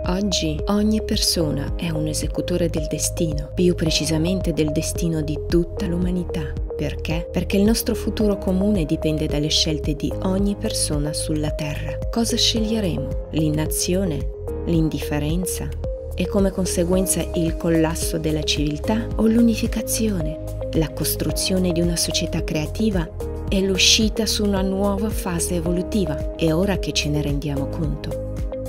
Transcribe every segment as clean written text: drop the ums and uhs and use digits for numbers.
Oggi ogni persona è un esecutore del destino, più precisamente del destino di tutta l'umanità. Perché? Perché il nostro futuro comune dipende dalle scelte di ogni persona sulla Terra. Cosa sceglieremo? L'inazione? L'indifferenza? E come conseguenza il collasso della civiltà o l'unificazione? La costruzione di una società creativa e l'uscita su una nuova fase evolutiva? È ora che ce ne rendiamo conto.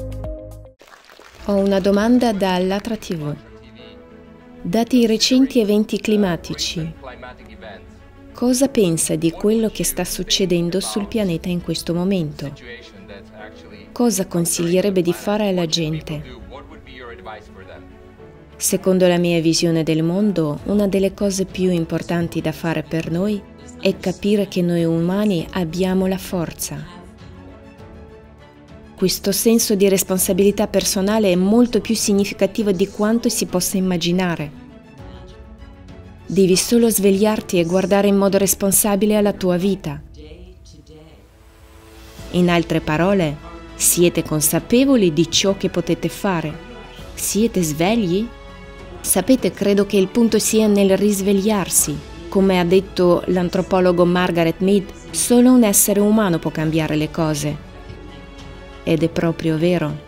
Ho una domanda da Allatra TV. Dati i recenti eventi climatici, cosa pensa di quello che sta succedendo sul pianeta in questo momento? Cosa consiglierebbe di fare alla gente? Secondo la mia visione del mondo, una delle cose più importanti da fare per noi è capire che noi umani abbiamo la forza. Questo senso di responsabilità personale è molto più significativo di quanto si possa immaginare. Devi solo svegliarti e guardare in modo responsabile alla tua vita. In altre parole, siete consapevoli di ciò che potete fare? Siete svegli? Sapete, credo che il punto sia nel risvegliarsi. Come ha detto l'antropologo Margaret Mead, solo un essere umano può cambiare le cose. Ed è proprio vero.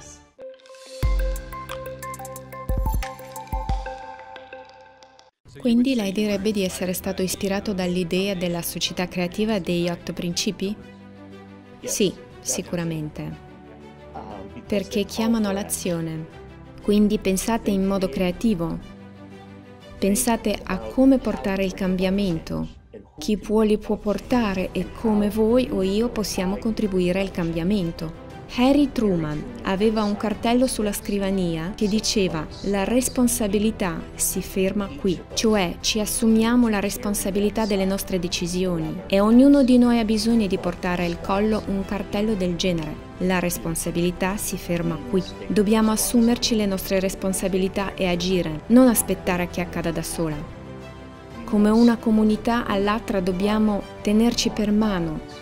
Quindi lei direbbe di essere stato ispirato dall'idea della società creativa degli 8 principi? Sì, sicuramente. Perché chiamano all'azione. Quindi pensate in modo creativo. Pensate a come portare il cambiamento. Chi li può portare e come voi o io possiamo contribuire al cambiamento. Harry Truman aveva un cartello sulla scrivania che diceva «La responsabilità si ferma qui», cioè ci assumiamo la responsabilità delle nostre decisioni e ognuno di noi ha bisogno di portare al collo un cartello del genere. La responsabilità si ferma qui. Dobbiamo assumerci le nostre responsabilità e agire, non aspettare che accada da sola. Come una comunità all'altra dobbiamo tenerci per mano,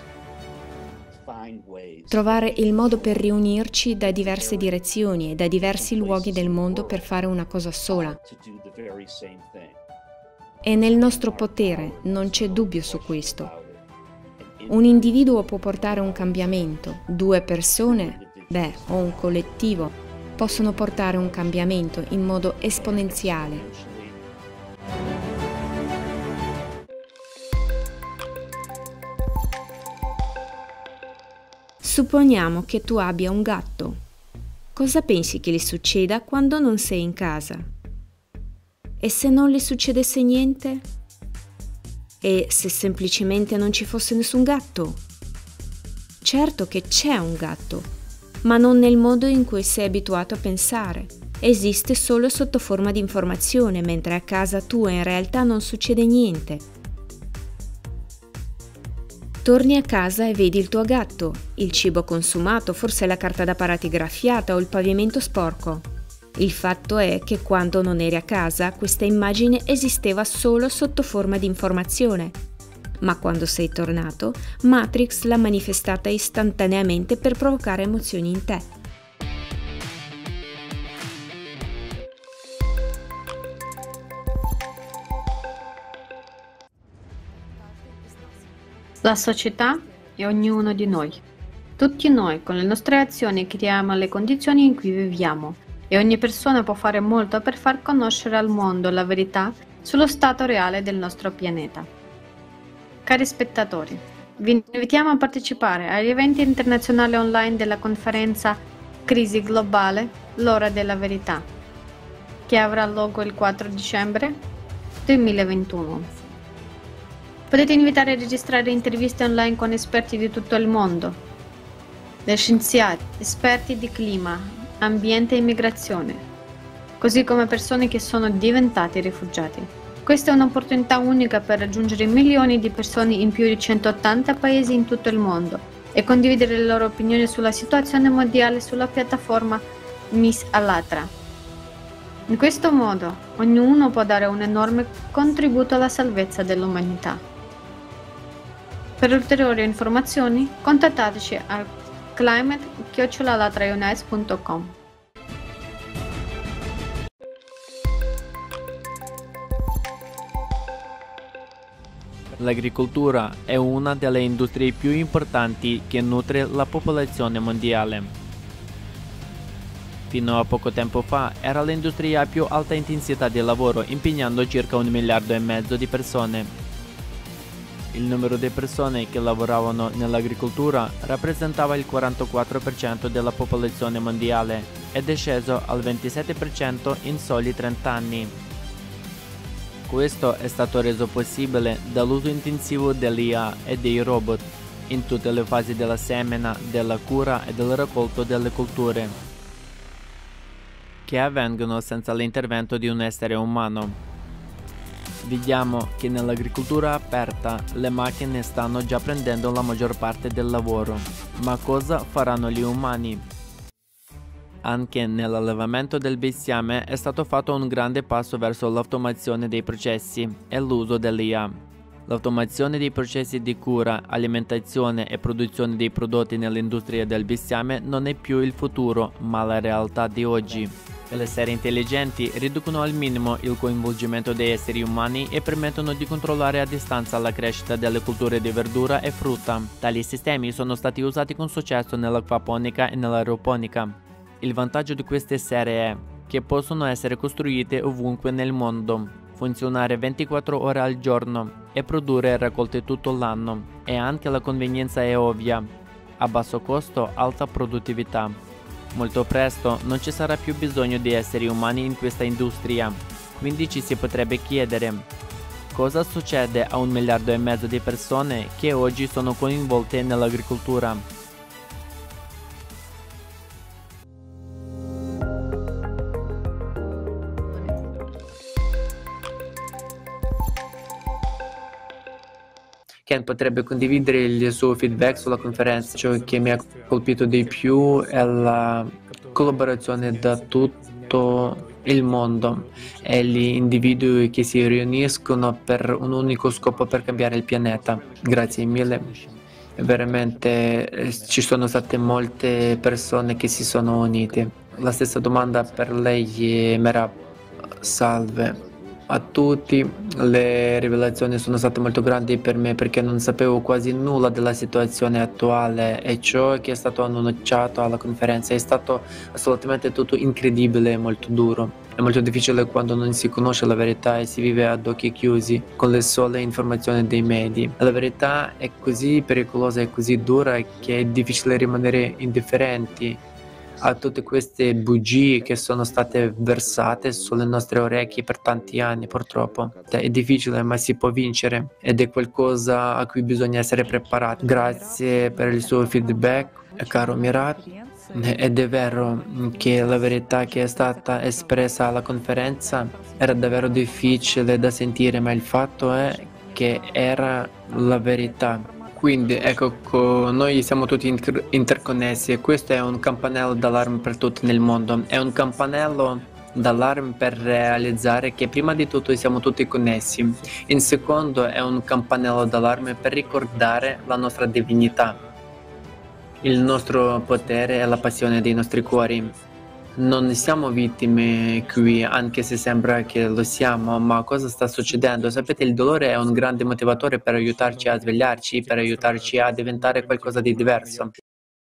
trovare il modo per riunirci da diverse direzioni e da diversi luoghi del mondo per fare una cosa sola. È nel nostro potere, non c'è dubbio su questo. Un individuo può portare un cambiamento, 2 persone, o un collettivo, possono portare un cambiamento in modo esponenziale. Supponiamo che tu abbia un gatto. Cosa pensi che gli succeda quando non sei in casa? E se non gli succedesse niente? E se semplicemente non ci fosse nessun gatto? Certo che c'è un gatto, ma non nel modo in cui sei abituato a pensare. Esiste solo sotto forma di informazione, mentre a casa tua in realtà non succede niente. Torni a casa e vedi il tuo gatto, il cibo consumato, forse la carta da parati graffiata o il pavimento sporco. Il fatto è che quando non eri a casa, questa immagine esisteva solo sotto forma di informazione. Ma quando sei tornato, Matrix l'ha manifestata istantaneamente per provocare emozioni in te. La società è ognuno di noi. Tutti noi, con le nostre azioni, creiamo le condizioni in cui viviamo e ogni persona può fare molto per far conoscere al mondo la verità sullo stato reale del nostro pianeta. Cari spettatori, vi invitiamo a partecipare agli eventi internazionali online della conferenza Crisi Globale, l'ora della verità, che avrà luogo il 4 dicembre 2021. Potete invitare a registrare interviste online con esperti di tutto il mondo, da scienziati, esperti di clima, ambiente e immigrazione, così come persone che sono diventati rifugiati. Questa è un'opportunità unica per raggiungere milioni di persone in più di 180 paesi in tutto il mondo e condividere le loro opinioni sulla situazione mondiale sulla piattaforma Miss Allatra. In questo modo, ognuno può dare un enorme contributo alla salvezza dell'umanità. Per ulteriori informazioni, contattateci al climate@latraunites.com. L'agricoltura è una delle industrie più importanti che nutre la popolazione mondiale. Fino a poco tempo fa era l'industria a più alta intensità di lavoro, impegnando circa 1,5 miliardi di persone. Il numero di persone che lavoravano nell'agricoltura rappresentava il 44% della popolazione mondiale ed è sceso al 27% in soli 30 anni. Questo è stato reso possibile dall'uso intensivo dell'IA e dei robot in tutte le fasi della semina, della cura e del raccolto delle colture, che avvengono senza l'intervento di un essere umano. Vediamo che nell'agricoltura aperta le macchine stanno già prendendo la maggior parte del lavoro, ma cosa faranno gli umani? Anche nell'allevamento del bestiame è stato fatto un grande passo verso l'automazione dei processi e l'uso dell'IA. L'automazione dei processi di cura, alimentazione e produzione dei prodotti nell'industria del bestiame non è più il futuro, ma la realtà di oggi. Le serie intelligenti riducono al minimo il coinvolgimento dei esseri umani e permettono di controllare a distanza la crescita delle colture di verdura e frutta. Tali sistemi sono stati usati con successo nell'acquaponica e nell'aeroponica. Il vantaggio di queste serie è che possono essere costruite ovunque nel mondo, funzionare 24 ore al giorno e produrre raccolte tutto l'anno. E anche la convenienza è ovvia: a basso costo, alta produttività. Molto presto non ci sarà più bisogno di esseri umani in questa industria, quindi ci si potrebbe chiedere: cosa succede a 1,5 miliardi di persone che oggi sono coinvolte nell'agricoltura? Ken potrebbe condividere il suo feedback sulla conferenza. Ciò che mi ha colpito di più è la collaborazione da tutto il mondo e gli individui che si riuniscono per un unico scopo, per cambiare il pianeta. Grazie mille. Veramente ci sono state molte persone che si sono unite. La stessa domanda per lei, Merab. Salve a tutti, le rivelazioni sono state molto grandi per me perché non sapevo quasi nulla della situazione attuale e ciò che è stato annunciato alla conferenza è stato assolutamente tutto incredibile e molto duro. È molto difficile quando non si conosce la verità e si vive ad occhi chiusi con le sole informazioni dei media. La verità è così pericolosa e così dura che è difficile rimanere indifferenti a tutte queste bugie che sono state versate sulle nostre orecchie per tanti anni, purtroppo. È difficile, ma si può vincere ed è qualcosa a cui bisogna essere preparati. Grazie per il suo feedback, caro Mirat. Ed è vero che la verità che è stata espressa alla conferenza era davvero difficile da sentire, ma il fatto è che era la verità. Quindi ecco, noi siamo tutti interconnessi e questo è un campanello d'allarme per tutti nel mondo. È un campanello d'allarme per realizzare che prima di tutto siamo tutti connessi. In secondo è un campanello d'allarme per ricordare la nostra divinità, il nostro potere e la passione dei nostri cuori. Non siamo vittime qui, anche se sembra che lo siamo, ma cosa sta succedendo? Sapete, il dolore è un grande motivatore per aiutarci a svegliarci, per aiutarci a diventare qualcosa di diverso.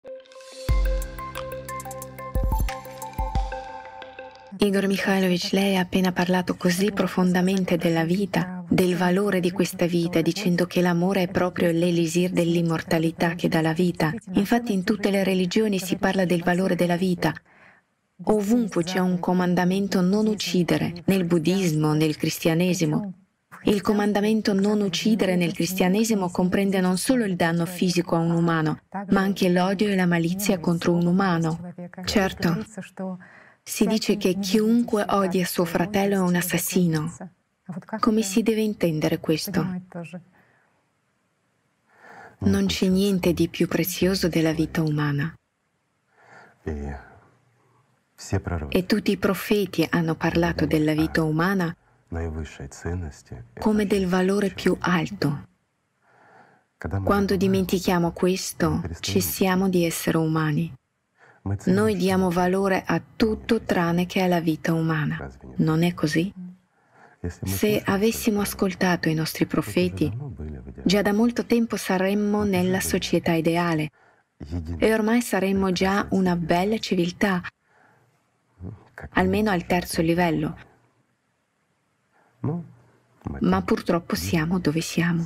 Igor Mikhailovich, lei ha appena parlato così profondamente della vita, del valore di questa vita, dicendo che l'amore è proprio l'elisir dell'immortalità che dà la vita. Infatti in tutte le religioni si parla del valore della vita. Ovunque c'è un comandamento non uccidere, nel buddismo, nel cristianesimo. Il comandamento non uccidere nel cristianesimo comprende non solo il danno fisico a un umano, ma anche l'odio e la malizia contro un umano. Certo, si dice che chiunque odia suo fratello è un assassino. Come si deve intendere questo? Non c'è niente di più prezioso della vita umana. E tutti i profeti hanno parlato della vita umana come del valore più alto. Quando dimentichiamo questo, cessiamo di essere umani. Noi diamo valore a tutto tranne che alla vita umana. Non è così? Se avessimo ascoltato i nostri profeti, Già da molto tempo saremmo nella società ideale e ormai saremmo già una bella civiltà, almeno al terzo livello. Ma purtroppo siamo dove siamo.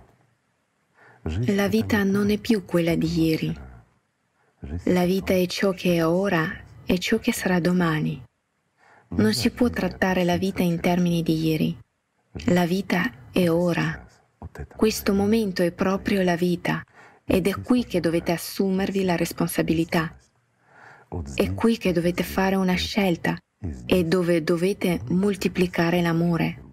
La vita non è più quella di ieri. La vita è ciò che è ora e ciò che sarà domani. Non si può trattare la vita in termini di ieri. La vita è ora. Questo momento è proprio la vita ed è qui che dovete assumervi la responsabilità. È qui che dovete fare una scelta e dove dovete moltiplicare l'amore.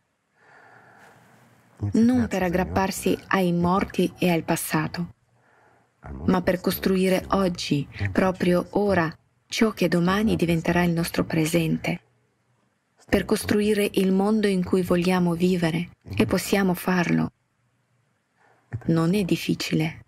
Non per aggrapparsi ai morti e al passato, ma per costruire oggi, proprio ora, ciò che domani diventerà il nostro presente. Per costruire il mondo in cui vogliamo vivere e possiamo farlo. Non è difficile.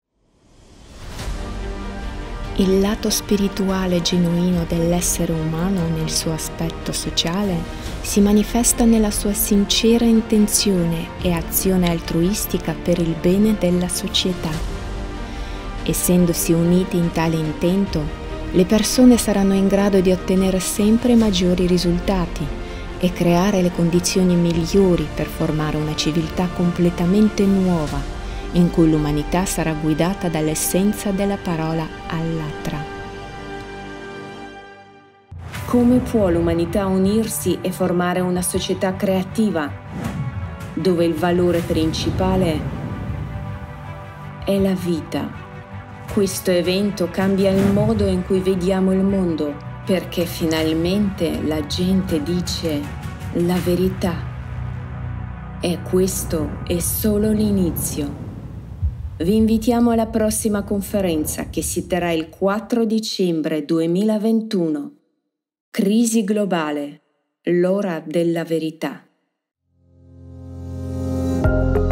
Il lato spirituale genuino dell'essere umano nel suo aspetto sociale si manifesta nella sua sincera intenzione e azione altruistica per il bene della società. Essendosi uniti in tale intento, le persone saranno in grado di ottenere sempre maggiori risultati e creare le condizioni migliori per formare una civiltà completamente nuova, in cui l'umanità sarà guidata dall'essenza della parola Allatra. Come può l'umanità unirsi e formare una società creativa, dove il valore principale è la vita? Questo evento cambia il modo in cui vediamo il mondo, perché finalmente la gente dice la verità. E questo è solo l'inizio. Vi invitiamo alla prossima conferenza che si terrà il 4 dicembre 2021. Crisi globale, l'ora della verità.